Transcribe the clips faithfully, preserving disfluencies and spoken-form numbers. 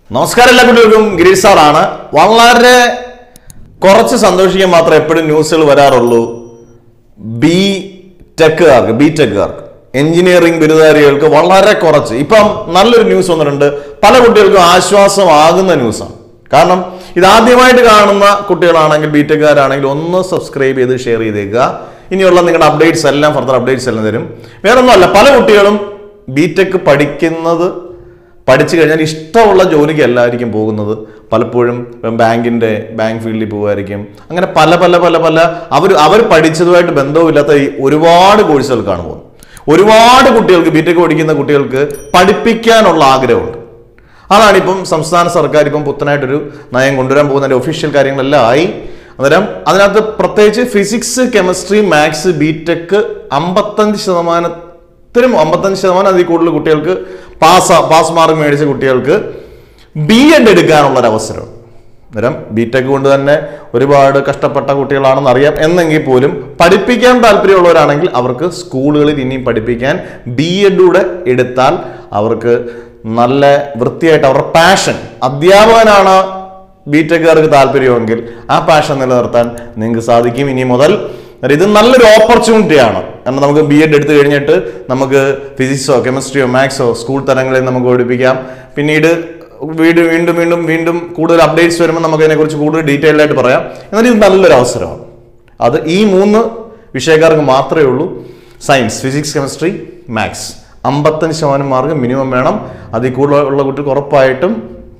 നമസ്കാരം എല്ലാ കുട്ടികൾക്കും ഗിരീഷ് സാറാണ്. വളരെ കുറച്ച് സന്തോഷിക്കാൻ മാത്രമേ എപ്പോഴും ന്യൂസുകൾ വരാറുള്ളൂ. ബി ടെക്കുകാർക്ക് ബി ടെക്കുകാർക്ക് എഞ്ചിനീയറിംഗ് ബിരുദധാരികൾക്ക് വളരെ കുറച്ച് ഇപ്പം നല്ലൊരു ന്യൂസ് വന്നിട്ടുണ്ട്. പല കുട്ടികൾക്കും ആശ്വാസമാകുന്ന ന്യൂസാണ്. കാരണം ഇതാദ്യമായിട്ട് കാണുന്ന കുട്ടികളാണെങ്കിൽ ബി ടെക്കുകാരാണെങ്കിൽ ഒന്ന് സബ്സ്ക്രൈബ് ചെയ്ത് ഷെയർ ചെയ്തേക്കുക. ഇനിയുള്ള നിങ്ങളുടെ അപ്ഡേറ്റ്സ് എല്ലാം ഫർദർ അപ്ഡേറ്റ്സ് എല്ലാം തരും. വേറൊന്നുമല്ല, പല കുട്ടികളും ബി ടെക് പഠിക്കുന്നത് പഠിച്ചു കഴിഞ്ഞാൽ ഇഷ്ടമുള്ള ജോലിക്ക് എല്ലായിരിക്കും പോകുന്നത്. പലപ്പോഴും ബാങ്കിൻ്റെ ബാങ്ക് ഫീൽഡിൽ പോകുമായിരിക്കും. അങ്ങനെ പല പല പല പല അവർ അവർ പഠിച്ചതുമായിട്ട് ബന്ധവുമില്ലാത്ത ഈ ഒരുപാട് കോഴ്സുകൾക്കാണ് പോകുന്നത്. ഒരുപാട് കുട്ടികൾക്ക് ബി ടെക് പഠിക്കുന്ന കുട്ടികൾക്ക് പഠിപ്പിക്കാനുള്ള ആഗ്രഹമുണ്ട്. അതാണിപ്പം സംസ്ഥാന സർക്കാർ ഇപ്പം പുത്തനായിട്ടൊരു നയം കൊണ്ടുവരാൻ പോകുന്നതിൻ്റെ ഒഫീഷ്യൽ കാര്യങ്ങളെല്ലാം ആയി. അന്നേരം അതിനകത്ത് പ്രത്യേകിച്ച് physics, chemistry, maths, B tech അമ്പത്തഞ്ച് ശതമാനത്തിനും അമ്പത്തഞ്ച് ശതമാനം അതിൽ കൂടുതൽ കുട്ടികൾക്ക് പാസ് പാസ് മാർക്ക് മേടിച്ച കുട്ടികൾക്ക് ബി എഡ് എടുക്കാനുള്ളൊരു അവസരം. അന്നേരം ബി ടെക് കൊണ്ട് തന്നെ ഒരുപാട് കഷ്ടപ്പെട്ട കുട്ടികളാണെന്ന് അറിയാം. എന്നെങ്കിൽ പോലും പഠിപ്പിക്കാൻ താല്പര്യമുള്ളവരാണെങ്കിൽ അവർക്ക് സ്കൂളുകളിൽ ഇനിയും പഠിപ്പിക്കാൻ ബി എഡൂടെ എടുത്താൽ അവർക്ക് നല്ല വൃത്തിയായിട്ട് അവരുടെ പാഷൻ, അധ്യാപകനാണ് ബി ടെക്കുകാർക്ക് താല്പര്യമെങ്കിൽ ആ പാഷൻ നിലനിർത്താൻ നിങ്ങൾക്ക് സാധിക്കും ഇനി മുതൽ. ഇത് നല്ലൊരു ഓപ്പർച്യൂണിറ്റിയാണ്. കാരണം നമുക്ക് ബി എഡ് എടുത്തു കഴിഞ്ഞിട്ട് നമുക്ക് ഫിസിക്സോ കെമിസ്ട്രിയോ മാത്സോ സ്കൂൾ തലങ്ങളിൽ നമുക്ക് പഠിപ്പിക്കാം. പിന്നീട് വീണ്ടും വീണ്ടും വീണ്ടും വീണ്ടും കൂടുതൽ അപ്ഡേറ്റ്സ് വരുമ്പോൾ നമുക്ക് അതിനെക്കുറിച്ച് കൂടുതൽ ഡീറ്റെയിൽഡ് ആയിട്ട് പറയാം. എന്നാൽ ഇത് നല്ലൊരു അവസരമാണ്. അത് ഈ മൂന്ന് വിഷയക്കാർക്ക് മാത്രമേ ഉള്ളൂ. സയൻസ്, ഫിസിക്സ്, കെമിസ്ട്രി, മാത്സ് അമ്പത്തഞ്ച് ശതമാനം മാർക്ക് മിനിമം വേണം. അതിൽ കൂടുതലുള്ള കുട്ടികൾക്ക് ഉറപ്പായിട്ടും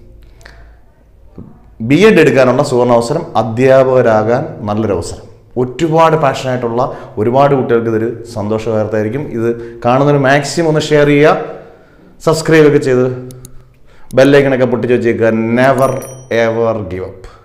ബി എഡ് എടുക്കാനുള്ള സുവർണാവസരം, അധ്യാപകരാകാൻ നല്ലൊരു അവസരം. ഒരുപാട് പാഷനായിട്ടുള്ള ഒരുപാട് കുട്ടികൾക്ക് ഇതൊരു സന്തോഷ വാർത്തയായിരിക്കും. ഇത് കാണുന്നതിന് മാക്സിമം ഒന്ന് ഷെയർ ചെയ്യുക, സബ്സ്ക്രൈബ് ഒക്കെ ചെയ്ത് ബെല്ലൈക്കണൊക്കെ പൊട്ടിച്ച് വെച്ചേക്കുക. Never ever give up.